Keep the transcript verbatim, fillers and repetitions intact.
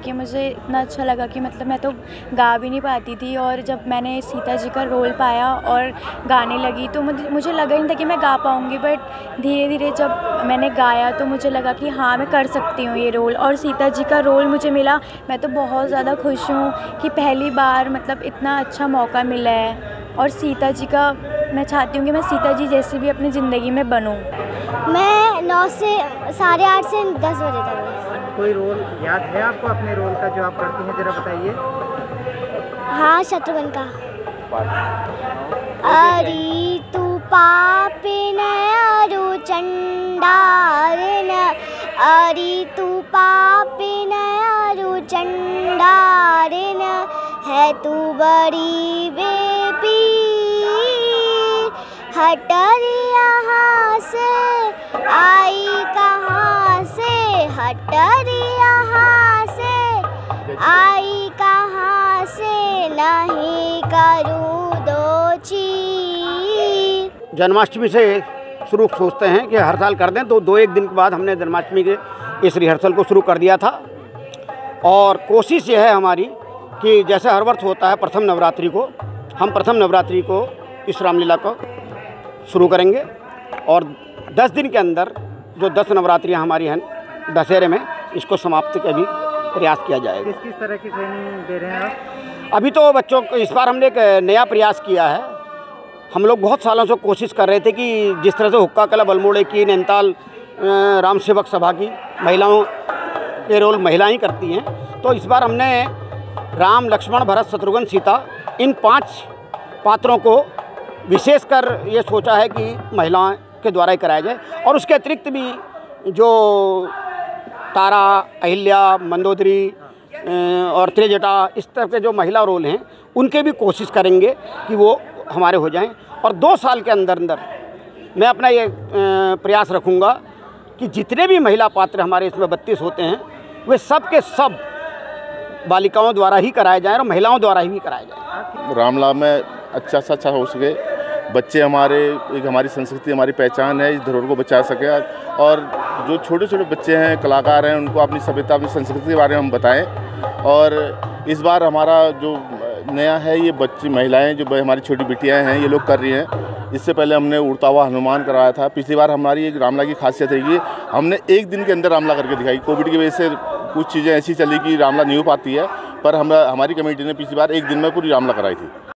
कि मुझे इतना अच्छा लगा कि मतलब मैं तो गा भी नहीं पाती थी, और जब मैंने सीता जी का रोल पाया और गाने लगी तो मुझे मुझे लगा ही नहीं था कि मैं गा पाऊँगी, बट धीरे धीरे जब मैंने गाया तो मुझे लगा कि हाँ मैं कर सकती हूँ ये रोल, और सीता जी का रोल मुझे मिला। मैं तो बहुत ज़्यादा खुश हूँ कि पहली बार मतलब इतना अच्छा मौका मिला है, और सीता जी का मैं चाहती हूँ कि मैं सीता जी जैसी भी अपनी ज़िंदगी में बनूँ। मैं नौ से साढ़े आठ से दस बजे तक। कोई रोल याद है आपको अपने रोल का जो आप करती हैं, जरा बताइए। हाँ, शत्रुघ्न का। अरे तू पापिन अरु चंडारिन, अरे तू पापिन अरु चंडारिन, है तू बड़ी बेपीर, हटर यहाँ से आई कहाँ से, हटर यहाँ से आई कहाँ से, नहीं करूँ दो चीर। जन्माष्टमी से शुरू सोचते हैं कि हर साल कर दें, तो दो एक दिन के बाद हमने जन्माष्टमी के इस रिहर्सल को शुरू कर दिया था। और कोशिश ये है हमारी कि जैसे हर वर्ष होता है प्रथम नवरात्रि को, हम प्रथम नवरात्रि को इस रामलीला को शुरू करेंगे, और दस दिन के अंदर जो दस नवरात्रियाँ हमारी हैं दशहरे में, इसको समाप्त का भी प्रयास किया जाएगा। किस किस तरह की ट्रेनिंग दे रहे हैं आप? अभी तो बच्चों को इस बार हमने एक नया प्रयास किया है। हम लोग बहुत सालों से कोशिश कर रहे थे कि जिस तरह से हुक्का कला बलमोड़े की, नैनीताल राम सेवक सभा की महिलाओं के रोल महिलाएं ही करती हैं, तो इस बार हमने राम, लक्ष्मण, भरत, शत्रुघ्न, सीता, इन पांच पात्रों को विशेषकर ये सोचा है कि महिलाओं के द्वारा ही कराया जाए। और उसके अतिरिक्त भी जो तारा, अहिल्या, मंदोदरी और त्रिजटा, इस तरह के जो महिला रोल हैं उनके भी कोशिश करेंगे कि वो हमारे हो जाएं। और दो साल के अंदर अंदर मैं अपना ये प्रयास रखूँगा कि जितने भी महिला पात्र हमारे इसमें बत्तीस होते हैं, वे सब के सब बालिकाओं द्वारा ही कराए जाएं और महिलाओं द्वारा ही कराए जाएं। रामलीला में अच्छा से अच्छा हो सके, बच्चे हमारे, एक हमारी संस्कृति, हमारी पहचान है, इस धरोहर को बचा सके, और जो छोटे छोटे बच्चे हैं, कलाकार हैं, उनको अपनी सभ्यता, अपनी संस्कृति के बारे में हम बताएं। और इस बार हमारा जो नया है, ये बच्ची महिलाएं जो हमारी छोटी बिटियां हैं, ये लोग कर रही हैं। इससे पहले हमने उड़ता हुआ हनुमान कराया था। पिछली बार हमारी एक रामलीला की खासियत है कि हमने एक दिन के अंदर रामलीला करके दिखाई। कोविड की वजह से कुछ चीज़ें ऐसी चली कि रामलीला नहीं हो पाती है, पर हम हमारी कमेटी ने पिछली बार एक दिन में पूरी रामलीला कराई थी।